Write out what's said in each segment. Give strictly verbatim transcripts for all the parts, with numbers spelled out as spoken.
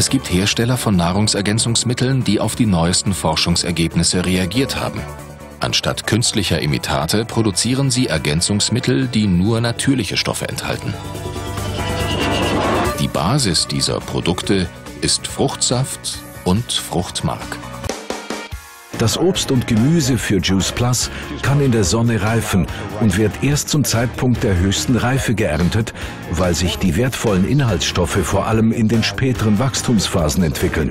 Es gibt Hersteller von Nahrungsergänzungsmitteln, die auf die neuesten Forschungsergebnisse reagiert haben. Anstatt künstlicher Imitate produzieren sie Ergänzungsmittel, die nur natürliche Stoffe enthalten. Die Basis dieser Produkte ist Fruchtsaft und Fruchtmark. Das Obst und Gemüse für Juice Plus kann in der Sonne reifen und wird erst zum Zeitpunkt der höchsten Reife geerntet, weil sich die wertvollen Inhaltsstoffe vor allem in den späteren Wachstumsphasen entwickeln.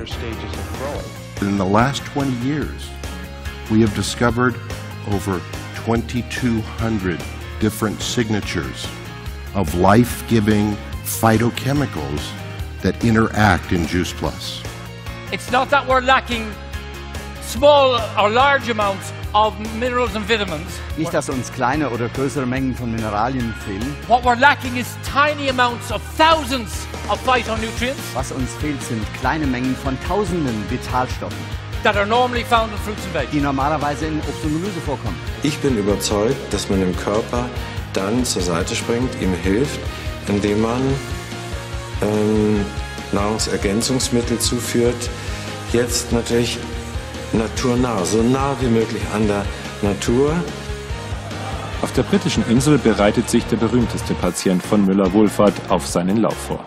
In the last twenty years, we have discovered over twenty-two hundred different signatures of life-giving phytochemicals that interact in Juice Plus. It's not that we're lacking small or large amounts of minerals and vitamins. Nicht, dass uns kleine oder größere Mengen von Mineralien fehlen. What we're lacking is tiny amounts of thousands of phytonutrients. Was uns fehlt, sind kleine Mengen von tausenden Vitalstoffen, that are normally found in fruits and veggies. Die normalerweise in Obst und Gemüse vorkommen. Ich bin überzeugt, dass man dem Körper dann zur Seite springt, ihm hilft, indem man ähm, Nahrungsergänzungsmittel zuführt. Jetzt natürlich naturnah, so nah wie möglich an der Natur. Auf der britischen Insel bereitet sich der berühmteste Patient von Müller-Wohlfahrt auf seinen Lauf vor.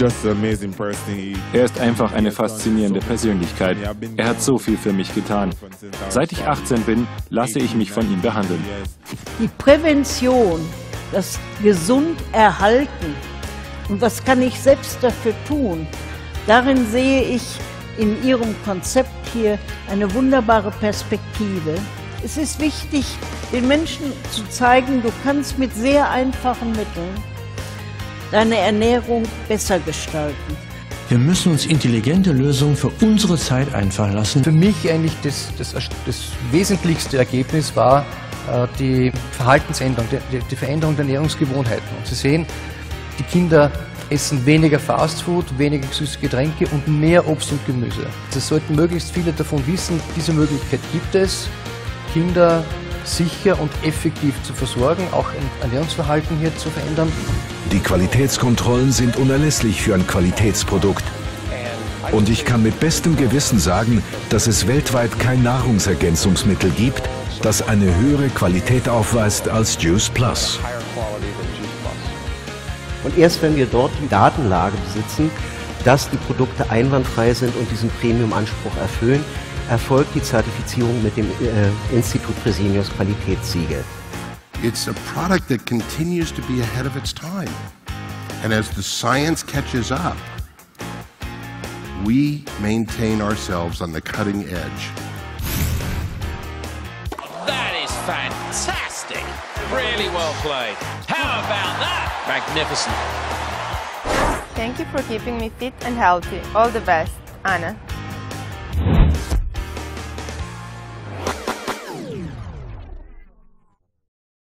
Er ist einfach eine faszinierende Persönlichkeit. Er hat so viel für mich getan. Seit ich achtzehn bin, lasse ich mich von ihm behandeln. Die Prävention, das gesund erhalten und was kann ich selbst dafür tun, darin sehe ich in Ihrem Konzept hier eine wunderbare Perspektive. Es ist wichtig, den Menschen zu zeigen, du kannst mit sehr einfachen Mitteln deine Ernährung besser gestalten. Wir müssen uns intelligente Lösungen für unsere Zeit einfallen lassen. Für mich eigentlich das, das, das wesentlichste Ergebnis war äh, die Verhaltensänderung, die, die Veränderung der Ernährungsgewohnheiten. Und Sie sehen, die Kinder essen weniger Fastfood, weniger süße Getränke und mehr Obst und Gemüse. Es sollten möglichst viele davon wissen, diese Möglichkeit gibt es, Kinder sicher und effektiv zu versorgen, auch ein Ernährungsverhalten hier zu verändern. Die Qualitätskontrollen sind unerlässlich für ein Qualitätsprodukt. Und ich kann mit bestem Gewissen sagen, dass es weltweit kein Nahrungsergänzungsmittel gibt, das eine höhere Qualität aufweist als Juice Plus. Und erst wenn wir dort die Datenlage besitzen, dass die Produkte einwandfrei sind und diesen Premium-Anspruch erfüllen, erfolgt die Zertifizierung mit dem äh, Institut Fresenius Qualitätssiegel. It's a product that continues to be ahead of its time. And as the science catches up, we maintain ourselves on the cutting edge. That is fantastic. Really well played. How about that? Magnificent. Thank you for keeping me fit and healthy. All the best, Anna.